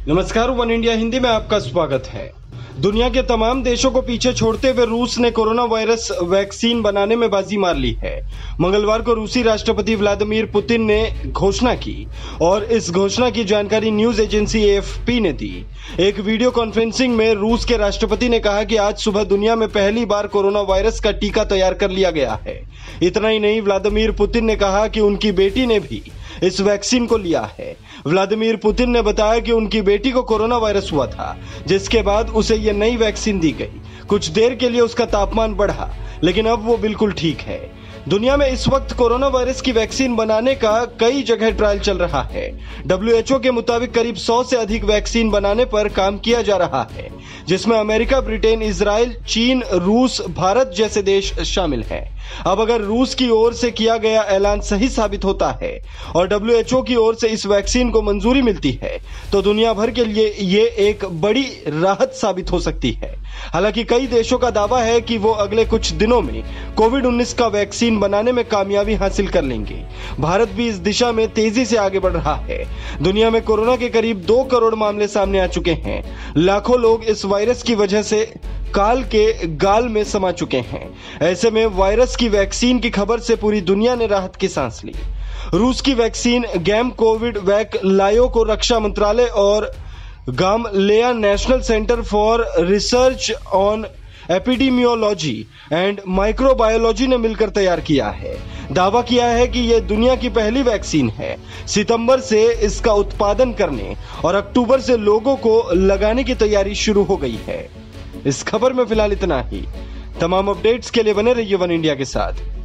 नमस्कार, one India Hindi में आपका स्वागत है। दुनिया के तमाम देशों को पीछे छोड़ते हुए रूस ने कोरोना वायरस वैक्सीन बनाने में बाजी मार ली है। मंगलवार को रूसी राष्ट्रपति व्लादिमीर पुतिन ने घोषणा की और इस घोषणा की जानकारी न्यूज एजेंसी एएफपी ने दी। एक वीडियो कॉन्फ्रेंसिंग में रूस के राष्ट्रपति ने कहा कि आज सुबह दुनिया में पहली बार कोरोना वायरस का टीका तैयार कर लिया गया है। इतना ही नहीं, व्लादिमीर पुतिन ने कहा कि उनकी बेटी ने भी इस वैक्सीन को लिया है। व्लादिमीर पुतिन ने बताया कि उनकी बेटी को कोरोना वायरस हुआ था, जिसके बाद उसे यह नई वैक्सीन दी गई। कुछ देर के लिए उसका तापमान बढ़ा, लेकिन अब वो बिल्कुल ठीक है। दुनिया में इस वक्त कोरोना वायरस की वैक्सीन बनाने का कई जगह ट्रायल चल रहा है। WHO के मुताबिक करीब 100 से अधिक वैक्सीन बनाने पर काम किया जा रहा है, जिसमें अमेरिका, ब्रिटेन, इजराइल, चीन, रूस, भारत जैसे देश शामिल हैं। अब अगर रूस की ओर से किया गया ऐलान सही साबित होता है और WHO की ओर से इस वैक्सीन को मंजूरी मिलती है, तो दुनिया भर के लिए ये एक बड़ी राहत साबित हो सकती है। हालांकि कई देशों का दावा है कि वो अगले कुछ दिनों में कोविड-19 का वैक्सीन बनाने में कामयाबी हासिल कर लेंगे। भारत भी इस दिशा में तेजी से आगे बढ़ रहा है। दुनिया में कोरोना के करीब 2 करोड़ मामले सामने आ चुके हैं। लाखों लोग इस वायरस की वजह से काल के गाल में समा चुके हैं। ऐसे में वायरस की वैक्सीन की खबर से पूरी दुनिया ने राहत की सांस ली। रूस की वैक्सीन गैम कोविड वैक लायो को रक्षा मंत्रालय और Gamaleya National Centre for Research on Epidemiology and Microbiology ने मिलकर तैयार किया है। दावा किया है कि यह दुनिया की पहली वैक्सीन है। सितंबर से इसका उत्पादन करने और अक्टूबर से लोगों को लगाने की तैयारी शुरू हो गई है। इस खबर में फिलहाल इतना ही। तमाम अपडेट्स के लिए बने रहिए वन इंडिया के साथ।